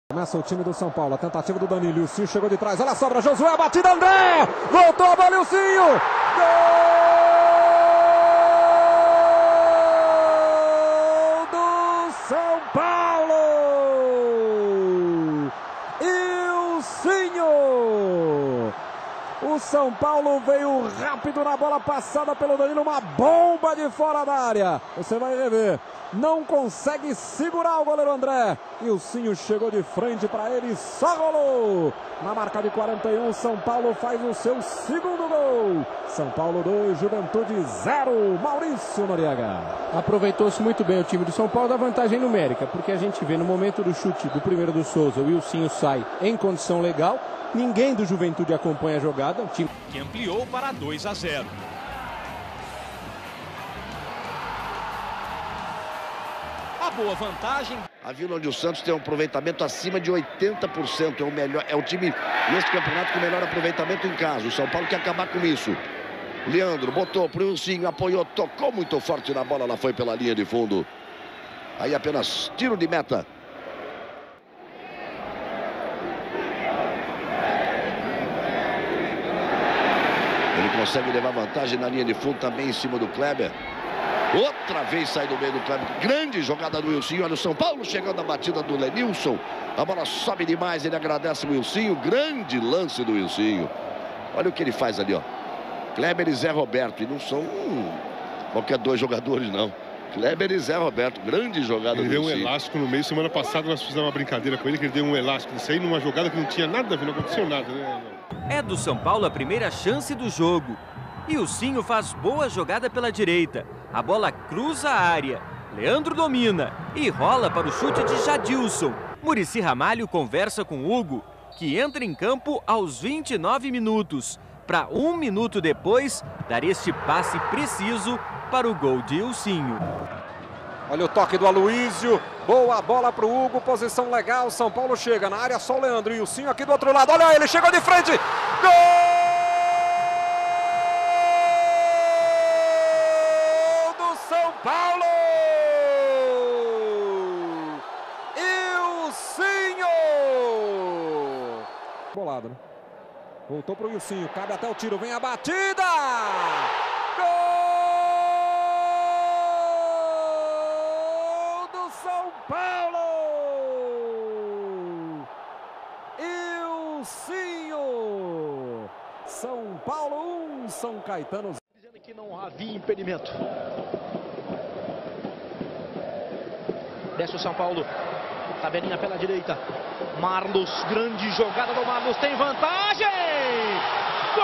Começa o time do São Paulo, a tentativa do Danilo, Ilcinho chegou de trás, olha a sobra, Josué, a batida, André, voltou a bola, Ilcinho, gol do São Paulo, Ilcinho, o São Paulo veio rápido na bola passada pelo Danilo, uma bomba de fora da área, você vai rever. Não consegue segurar o goleiro André. Ilcinho chegou de frente para ele e só rolou. Na marca de 41, São Paulo faz o seu segundo gol. São Paulo 2, Juventude 0. Maurício Noriega. Aproveitou-se muito bem o time do São Paulo da vantagem numérica, porque a gente vê no momento do chute do primeiro do Souza, o Ilcinho sai em condição legal. Ninguém do Juventude acompanha a jogada. O time que ampliou para 2-0. A boa vantagem. A Vila onde o Santos tem um aproveitamento acima de 80%. É o melhor, é o time neste campeonato com o melhor aproveitamento em casa. O São Paulo quer acabar com isso. Leandro botou pro Ilcinho, apoiou, tocou muito forte na bola, ela foi pela linha de fundo. Aí apenas tiro de meta. Ele consegue levar vantagem na linha de fundo também em cima do Kleber. Outra vez sai do meio do Kleber. Grande jogada do Ilcinho. Olha o São Paulo chegando a batida do Lenilson. A bola sobe demais. Ele agradece o Ilcinho. Grande lance do Ilcinho. Olha o que ele faz ali, ó. Kleber e Zé Roberto. E não são qualquer dois jogadores, não. Kleber e Zé Roberto. Grande jogada do Ilcinho. Ele deu um elástico no meio. Semana passada nós fizemos uma brincadeira com ele, que ele deu um elástico. Isso aí numa jogada que não tinha nada a ver, não aconteceu nada, né? É do São Paulo a primeira chance do jogo. Ilcinho faz boa jogada pela direita. A bola cruza a área. Leandro domina e rola para o chute de Jadilson. Muricy Ramalho conversa com Hugo, que entra em campo aos 29 minutos, para 1 minuto depois dar este passe preciso para o gol de Ilcinho. Olha o toque do Aloísio, boa bola para o Hugo, posição legal, São Paulo chega na área, só o Leandro e o Ilcinho aqui do outro lado, olha ele, chegou de frente, gol! São Paulo! Ilcinho! Bolado, né? Voltou pro Ilcinho, cabe até o tiro, vem a batida! Gol do São Paulo! Ilcinho! São Paulo 1, São Caetano. Dizendo que não havia impedimento. Desce o São Paulo, tabelinha pela direita, Marlos, grande jogada do Marlos, tem vantagem, gol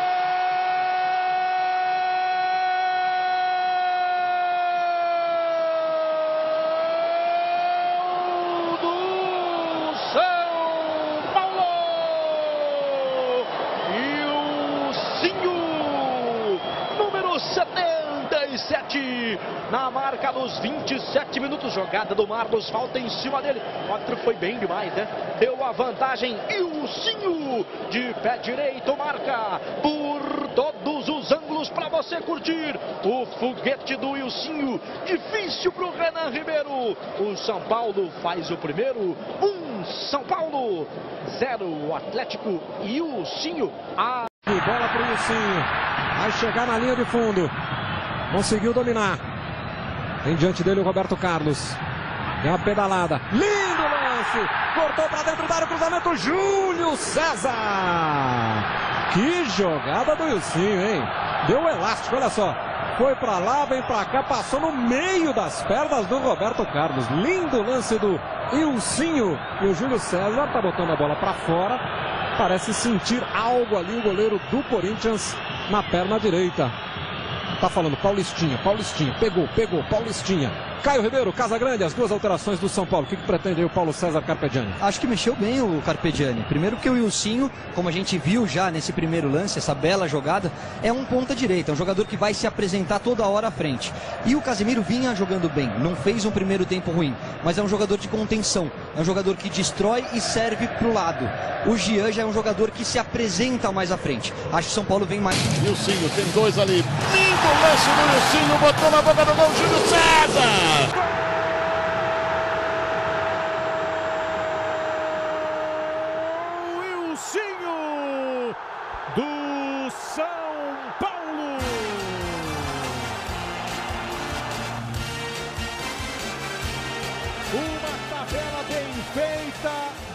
do São Paulo, Ilcinho, número 77, na marca dos 27 minutos, jogada do Marlos, falta em cima dele, o árbitro foi bem demais, né? Deu a vantagem, Ilcinho, de pé direito, marca por todos os ângulos para você curtir, o foguete do Ilcinho, difícil pro Renan Ribeiro, o São Paulo faz o primeiro, 1 São Paulo, 0 Atlético, Ilcinho, E bola pro Ilcinho, vai chegar na linha de fundo, conseguiu dominar. Tem diante dele o Roberto Carlos. Deu uma pedalada. Lindo lance. Cortou para dentro da área. Cruzamento. Júlio César. Que jogada do Ilcinho, hein? Deu um elástico, olha só. Foi para lá, vem para cá. Passou no meio das pernas do Roberto Carlos. Lindo lance do Ilcinho. E o Júlio César tá botando a bola para fora. Parece sentir algo ali o goleiro do Corinthians na perna direita. Tá falando Paulistinha, pegou, Paulistinha. Caio Ribeiro, Casagrande, as duas alterações do São Paulo. O que pretende aí o Paulo César Carpegiani? Acho que mexeu bem o Carpegiani. Primeiro porque o Ilcinho, como a gente viu já nesse primeiro lance, essa bela jogada, é um ponta direita, é um jogador que vai se apresentar toda hora à frente. E o Casemiro vinha jogando bem, não fez um primeiro tempo ruim, mas é um jogador de contenção, é um jogador que destrói e serve pro lado. O Jean já é um jogador que se apresenta mais à frente. Acho que o São Paulo vem mais. Ilcinho, tem dois ali. Lindo lance do Ilcinho, botou na boca do gol, Júlio César!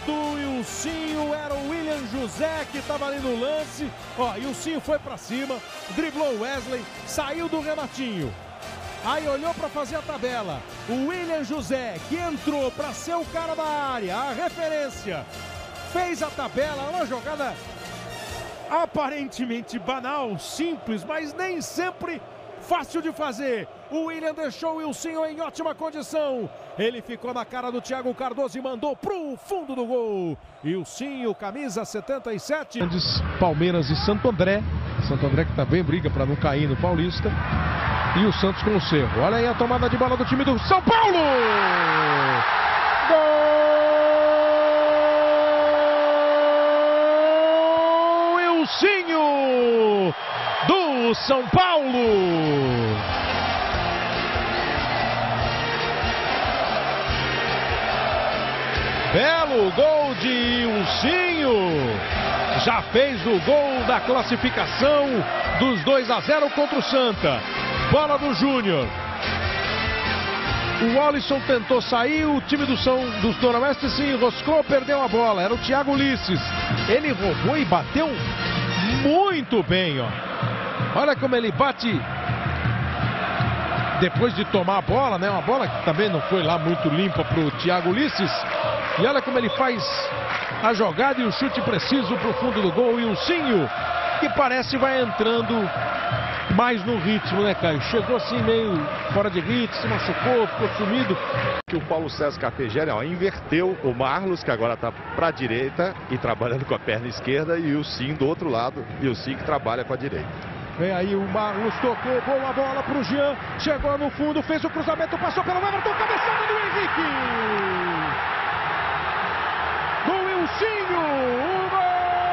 do Ilcinho, era o William José que estava ali no lance. Ó, Ilcinho foi para cima, driblou o Wesley, saiu do rematinho. Aí olhou para fazer a tabela. O William José, que entrou para ser o cara da área, a referência, fez a tabela, uma jogada aparentemente banal, simples, mas nem sempre fácil de fazer. O William deixou o Ilcinho em ótima condição. Ele ficou na cara do Thiago Cardoso e mandou pro fundo do gol. Ilcinho, camisa 77. Palmeiras e Santo André. Santo André que também briga para não cair no Paulista. E o Santos com o Cerro. Olha aí a tomada de bola do time do São Paulo! Gol! Ilcinho do São Paulo! Belo gol de Ilcinho! Já fez o gol da classificação dos 2-0 contra o Santa. Bola do Júnior. O Alisson tentou sair, o time dos Noroeste se enroscou, perdeu a bola. Era o Thiago Ulisses. Ele roubou e bateu muito bem, ó. Olha como ele bate depois de tomar a bola, né? Uma bola que também não foi lá muito limpa para o Thiago Ulisses. E olha como ele faz a jogada e o chute preciso para o fundo do gol. E o Ilcinho, que parece vai entrando mais no ritmo, né, Caio? Chegou assim meio fora de ritmo, se machucou, ficou sumido. Que o Paulo César Carpegiani, ó, inverteu o Marlos, que agora está para a direita e trabalhando com a perna esquerda, e o Ilcinho do outro lado, e o Ilcinho que trabalha com a direita. Vem aí o Marlos, tocou, boa bola para o Jean, chegou no fundo, fez o cruzamento, passou pelo Everton, cabeçada do Henrique! Do Ilcinho, o gol!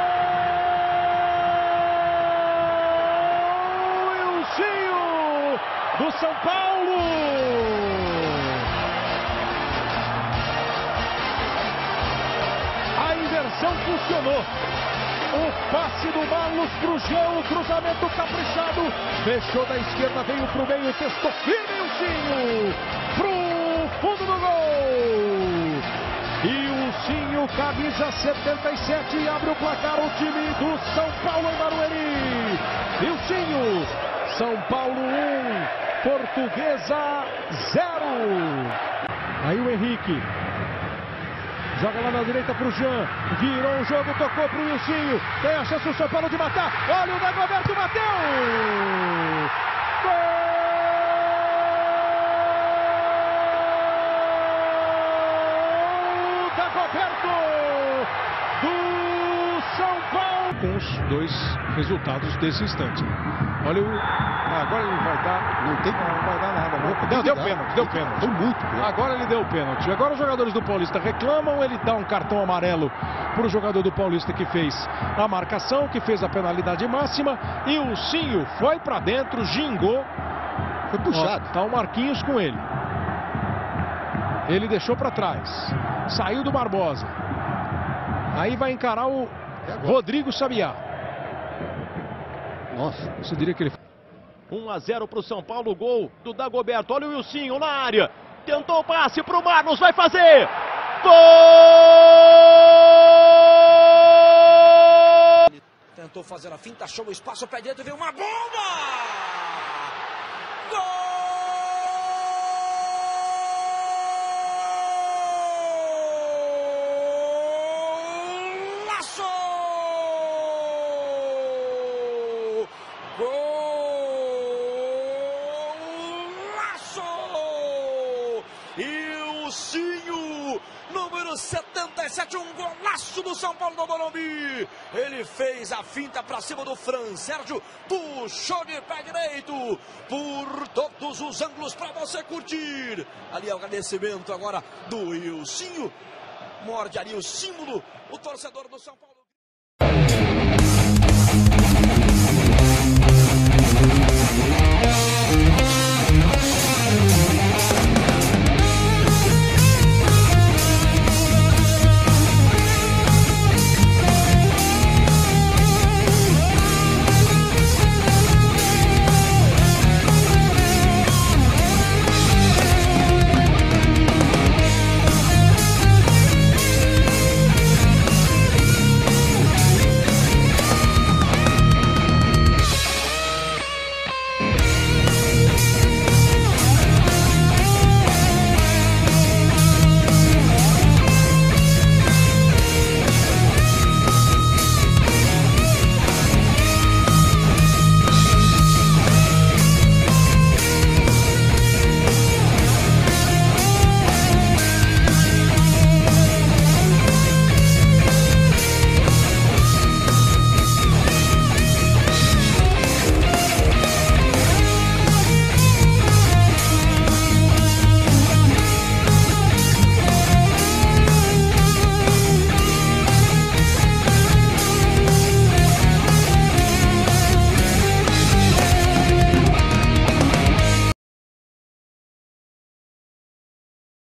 Ilcinho do São Paulo! A inversão funcionou. O passe do Marlos pro Jean, o cruzamento caprichado. Fechou da esquerda, veio pro meio, testou firme o Ilcinho. Pro fundo do gol. E o Ilcinho, camisa 77, abre o placar o time do São Paulo em Barueri. Ilcinho, São Paulo 1, Portuguesa 0. Aí o Henrique. Joga lá na direita pro Jean, virou o jogo, tocou pro Ilcinho, tem a chance o São Paulo de matar, olha o Dagoberto, bateu! Gol! Dagoberto do São Paulo! Com os dois resultados desse instante. Olha o... agora ele vai dar... Não vai dar nada. Não, deu pênalti. Foi muito. Agora ele deu pênalti. Agora os jogadores do Paulista reclamam, ele dá um cartão amarelo para o jogador do Paulista que fez a marcação, que fez a penalidade máxima. E o Ilcinho foi para dentro, gingou. Foi puxado. Ó, tá o Marquinhos com ele. Ele deixou para trás. Saiu do Barbosa. Aí vai encarar o Rodrigo Sabiá. Nossa, você diria que ele... 1-0 para o São Paulo, gol do Dagoberto. Olha o Ilcinho na área. Tentou o passe para o Marlos, vai fazer. Gol! Tentou fazer a finta, achou o espaço, pé direito, veio uma bomba! Gol! Laço! Ilcinho, número 77, um golaço do São Paulo no Morumbi. Ele fez a finta para cima do Fran Sérgio, puxou de pé direito por todos os ângulos para você curtir. Ali é o agradecimento agora do Ilcinho, morde ali o símbolo, o torcedor do São Paulo.